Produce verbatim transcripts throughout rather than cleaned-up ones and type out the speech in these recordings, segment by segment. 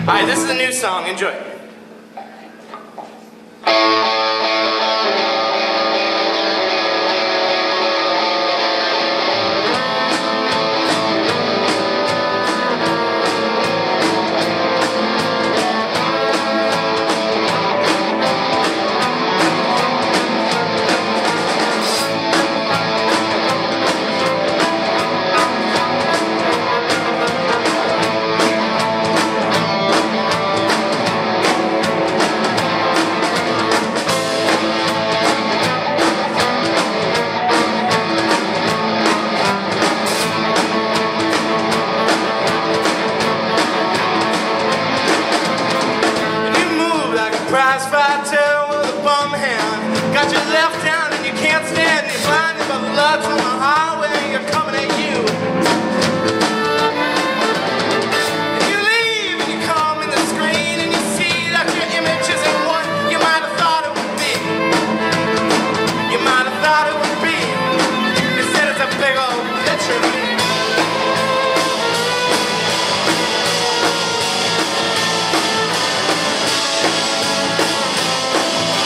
Alright, this is a new song. Enjoy. Prize fighter with a bum hand. Got your left down and you can't stand. You're blinded by the lights on the highway. You're coming at you. And you leave and you come in the screen and you see that your image isn't what you might have thought it would be. You might have thought it would be. Instead it's a big old picture of me.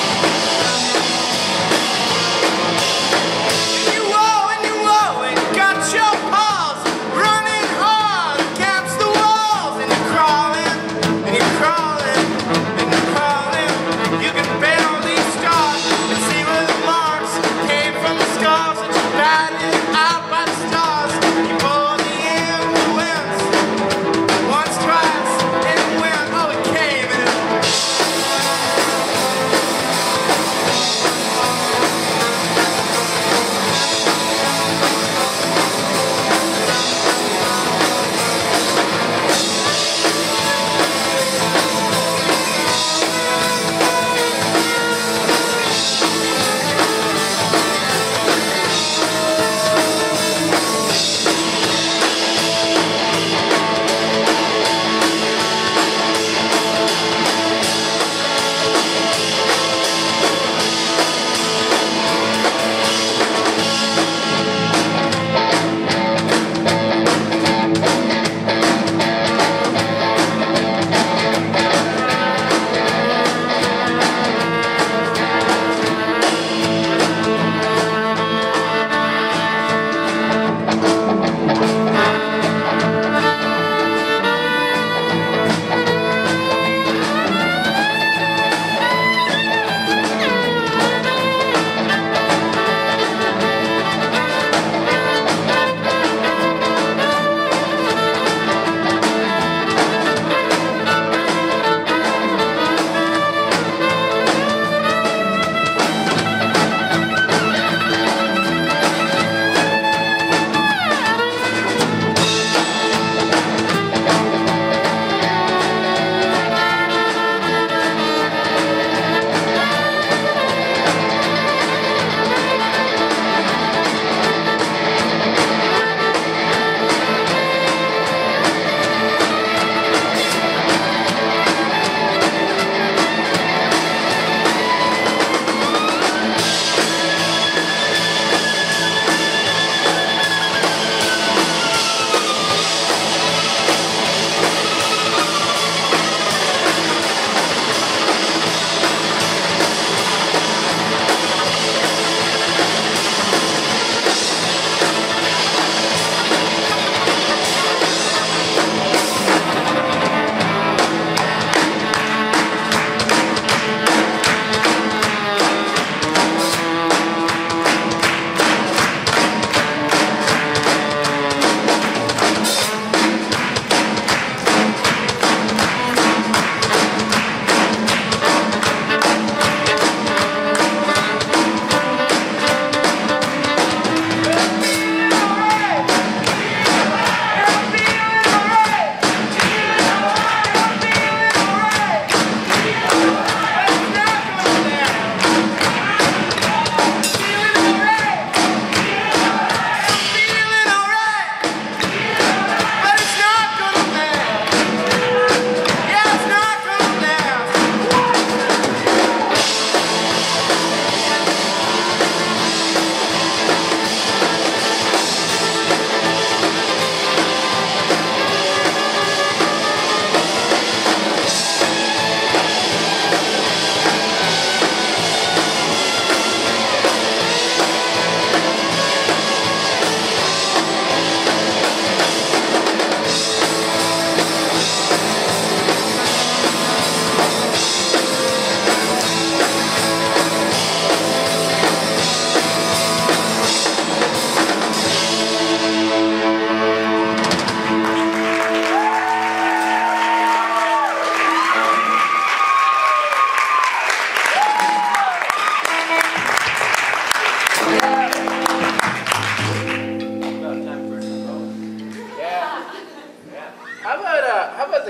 Got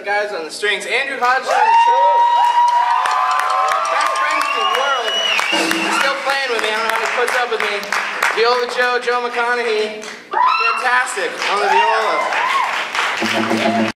guys on the strings. Andrew Hodgson on the cello. Best friends in the world. He's still playing with me. I don't know how he puts up with me. Viola Joe, Joe McConaughey. Fantastic on the viola.